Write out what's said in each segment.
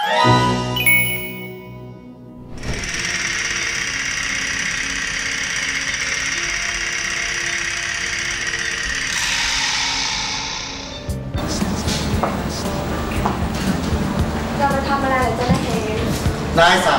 เราจะทำอะไรจะได้เห็นนายสั่ง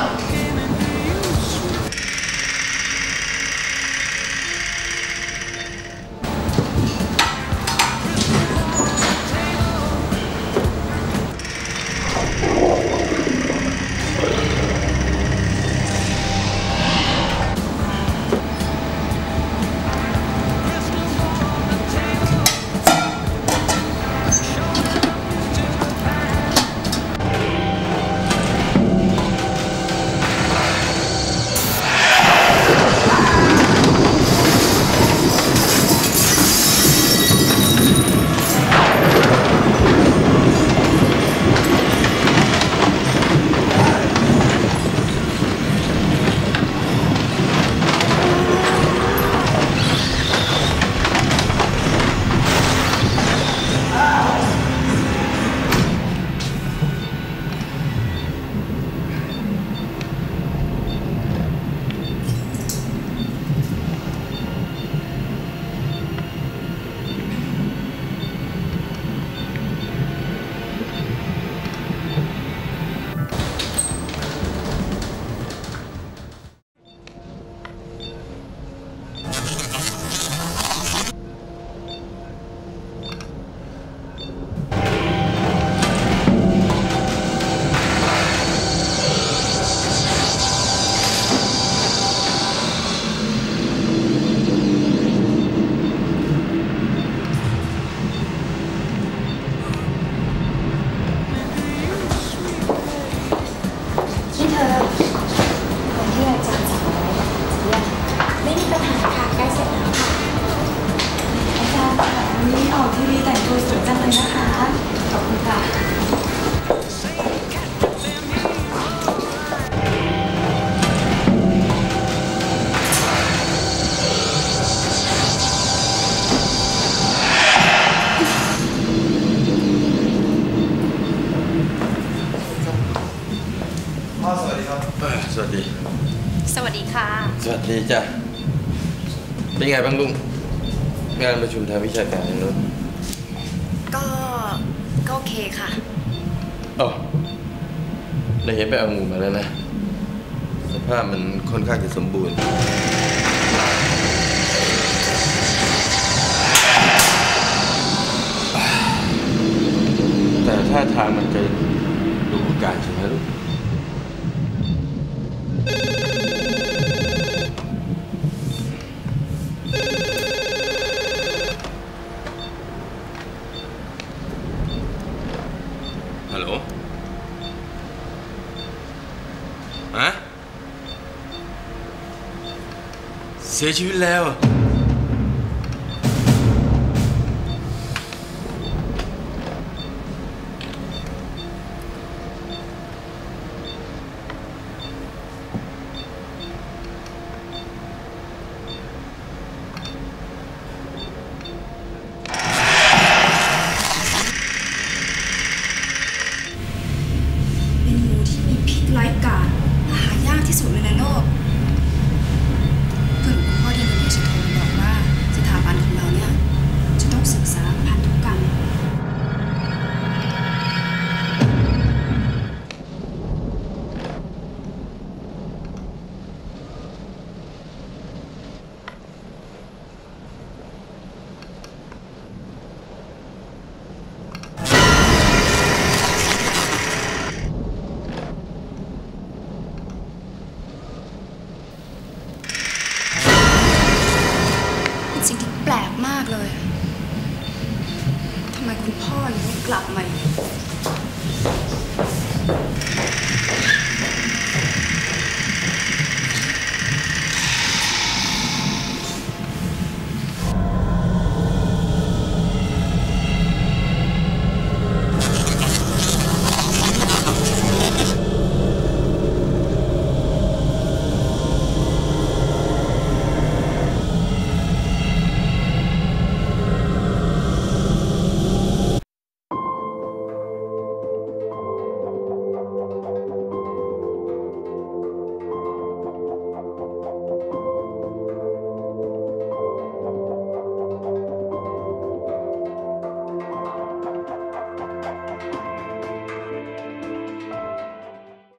สวัสดีสวัสดีค่ะสวัสดีจ้ะเป็นไงบ้างลุงงานประชุมทางวิชาการในนู้นก็โอเคค่ะอ๋อเราเห็นไปเอางูมาแล้วนะสภาพมันค่อนข้างจะสมบูรณ์แต่ท่าทางมันจะดูอาการใช่ไหมลูกฮัลโหลฮะเสียชีวิตแล้วร้ายกาจหายากที่สุดเลยในโลก